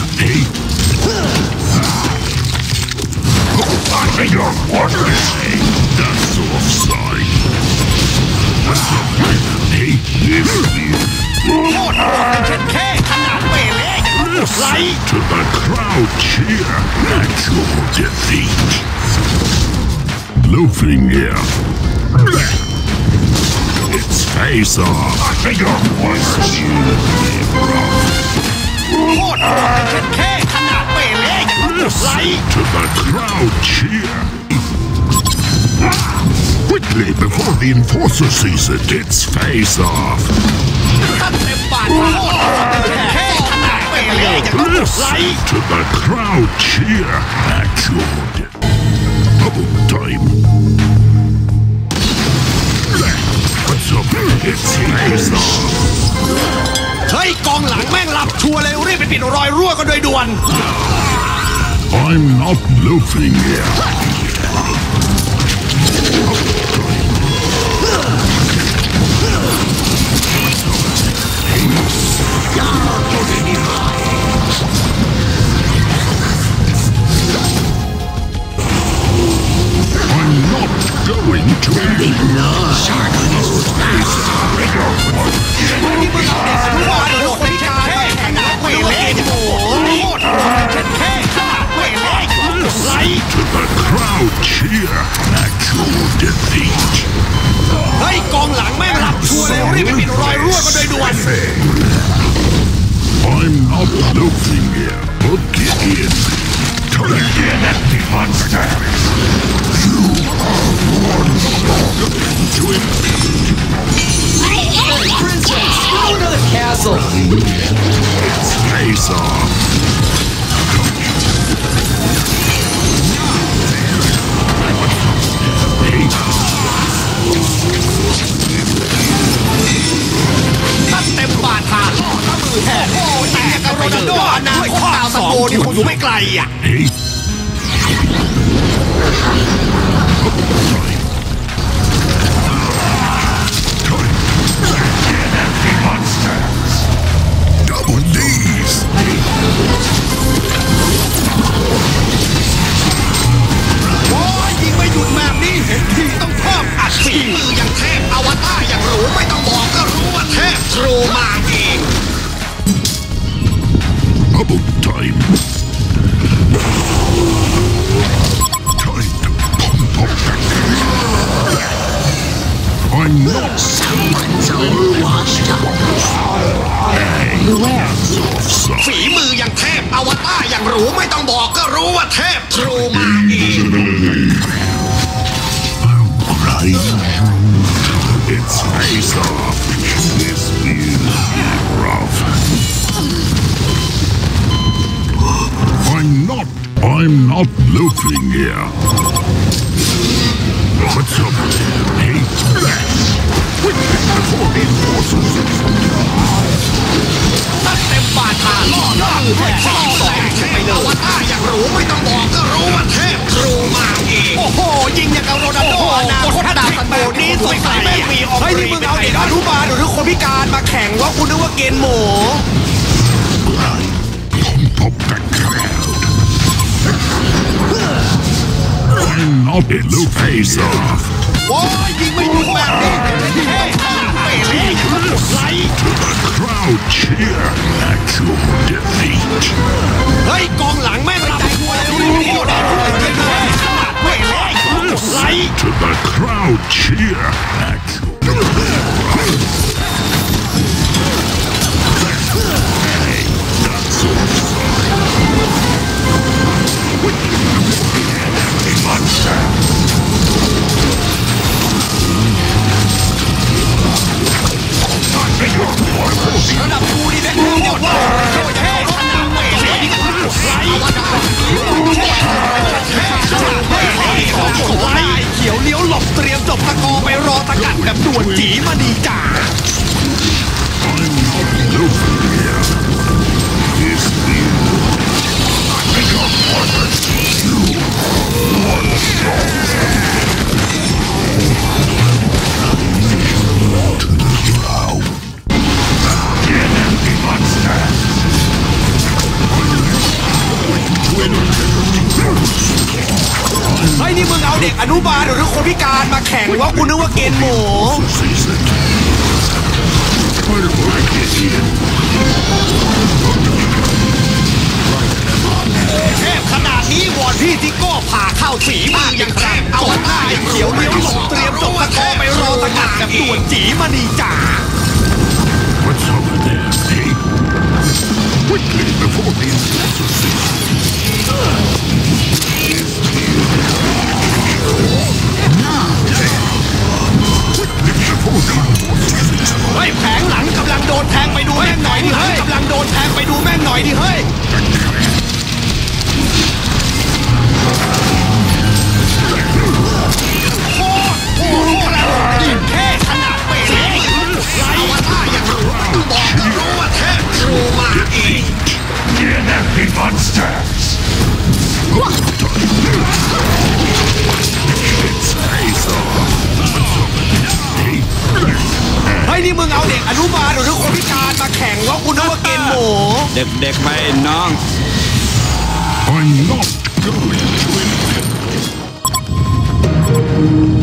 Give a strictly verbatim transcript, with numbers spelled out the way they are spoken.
Hey. I your orders. That's offside. Hey, this is. Listen to the crowd cheer at your defeat. Loafing here. It's face off. Your voice you Listen to the crowd cheer. Quickly before the enforcer sees it, it's face off. Listen to the crowd cheer at your double time. What's up? It's face off. เฮ้ยกองหลังแม่งหลับชัวร์เลยรีบไปปิดรอยรั่วกันโดยด่วน I'm not loafing here. I'm not going to ignore. To the crowd cheer at your defeat. เฮ้ยกองหลังแม่งหลับชัวร์เลยรีบไปปิดรอยรั่วกันโดยด่วน I'm not loafing here, but get in. Turn in empty monster. You are one to impede. Hey, princess, go to the castle. It's face off. Hey. เต็มบาทาล่อทั้งมือแทนโอ้ยแต่กับโรนัลโดอนาคตดาวซันโบนี่คงอยู่ไม่ไกลอ่ะ Hey. Double D's. โอ้ยยิงไม่หยุดแบบนี้เห็นทีต้องเพิ่มอัดฝีมืออย่างเทพอวตารอย่างหรูไม่ต้องบอกก็รู้ว่าเทพทรูมาเอง Double time. Time to pump up that. I'm not Someone's overwatched up. Hey, that's offside. ฝีมืออย่างเทพอวตารอย่างหรูไม่ต้องบอกก็รู้ว่าเทพทรูมาเอง Right. It's face off. This view is rough. I'm not. I'm not loafing here. What's up? Hey, quickly before the enforcers. ตั้งเต็มบาทาล่อล่อด้วยข้อสองเทพอวตารอย่างหรูไม่ต้องบอกก็รู้ว่าเทพทรูมาเองโอ้โหยิงอย่างกับโรนัลโดอนาคตดาวซันโบนี่สงสัยแม่งมีออกเฮ้ยนี่มึงเอาเด็กอนุบาลหรือคนพิการมาแข่งว่าคุณนึกว่าเกณฑ์หมู Pump up the crowd. I'm not in the face off. โอ้ยยิงไม่หยุดแบบนี้เฮ้ยไม่เล่นไล่ To the crowd cheer at your defeat. เฮ้ยกองหลังแม่งหลับชัวร์เลยรีบไปปิดรอยรั่วกันโดยด่วนไม่เล่นไล่ To the crowd cheer at your Hey, that's offside. Monster. ระดับกูนี่แม่งรู้หมดว่าเทพไม่เล่นไล่ไล่เขียวเลี้ยวหลบเตรียมจบตะกอไปรอตะกัดแบบด่วนจีมาดีจ่า I'm not loafing here. This view. I got one. You one strong. To the crowd. An empty monster. อนุบาลหรือคนพิการมาแข่งวะกูนึกว่าเกณฑ์หมู Face it. I'll break it in. เทพขนาดนี้วอนพี่ทิโก้ผ่าเข้าสีมืออย่างแรงเอาหน้าอย่างเขียวเลี้ยวหลบเตรียมจบตะโกไปรอตะกัดแบบด่วนจีมณีจ๋า What's over there, eh? Quickly before the assassin sees. Quickly before the assassin เฮ้ยแผงหลังกำลังโดนแทงไปดูแม่งหน่อยดิเฮ้ยกำลังโดนแทงไปดูแม่งหน่อยดิเฮ้ยโคตรโอ้โหแล้วเท่ขนาดเป๊ะไรวะท่าอย่างรู้บอกก็รู้ว่าเทพครูมาเอง You nasty monsters! It's face off. What's over there, eh? เฮ้ยนี่มึงเอาเด็กอนุบาลหรือคนพิการมาแข่งวะกูนึกว่าเกณฑ์หมูเด็กๆไปน้อง I'm not going to